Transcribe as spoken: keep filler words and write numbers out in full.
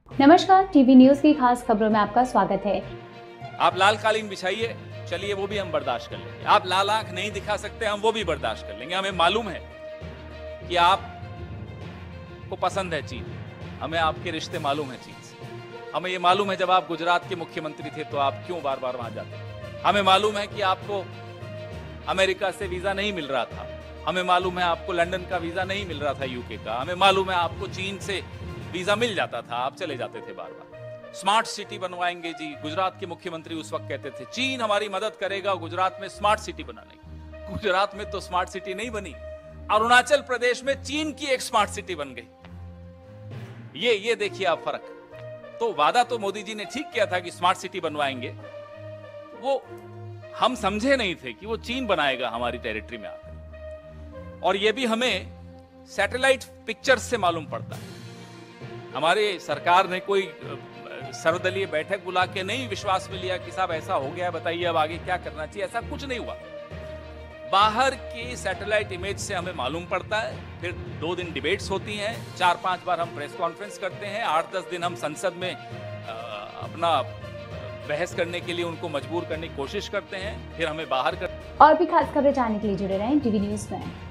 नमस्कार, TV news की खास खबरों में आपका स्वागत है। आप लाल कालीन बिछाइए, चलिए वो भी हम बर्दाश्त कर लेंगे। आप लाल आंख नहीं दिखा सकते, हम वो भी बर्दाश्त कर लेंगे। हमें मालूम है कि आप को पसंद है चीन, हमें आपके रिश्ते मालूम है चीन से। हमें ये मालूम है जब आप गुजरात के मुख्यमंत्री थे तो आप क्यों बार बार वहां जाते। हमें मालूम है कि आपको अमेरिका से वीजा नहीं मिल रहा था। हमें मालूम है आपको लंदन का वीजा नहीं मिल रहा था, यूके का। हमें मालूम है आपको चीन से वीजा मिल जाता था, आप चले जाते थे बार बार। स्मार्ट सिटी बनवाएंगे जी, गुजरात के मुख्यमंत्री उस वक्त कहते थे चीन हमारी मदद करेगा गुजरात में स्मार्ट सिटी बनाने की। गुजरात में तो स्मार्ट सिटी नहीं बनी, अरुणाचल प्रदेश में चीन की एक स्मार्ट सिटी बन गई। ये ये देखिए आप फर्क। तो वादा तो मोदी जी ने ठीक किया था कि स्मार्ट सिटी बनवाएंगे, वो हम समझे नहीं थे कि वो चीन बनाएगा हमारी टेरिटरी में आकर। और ये भी हमें सैटेलाइट पिक्चर्स से मालूम पड़ता है। हमारे सरकार ने कोई सर्वदलीय बैठक बुला के नहीं विश्वास में लिया कि साहब ऐसा हो गया, बताइए अब आगे क्या करना चाहिए। ऐसा कुछ नहीं हुआ। बाहर की सैटेलाइट इमेज से हमें मालूम पड़ता है, फिर दो दिन डिबेट्स होती हैं, चार पांच बार हम प्रेस कॉन्फ्रेंस करते हैं, आठ दस दिन हम संसद में अपना बहस करने के लिए उनको मजबूर करने की कोशिश करते हैं, फिर हमें बाहर कर। और भी खास खबरें जानने के लिए जुड़े रहें टीवी न्यूज में।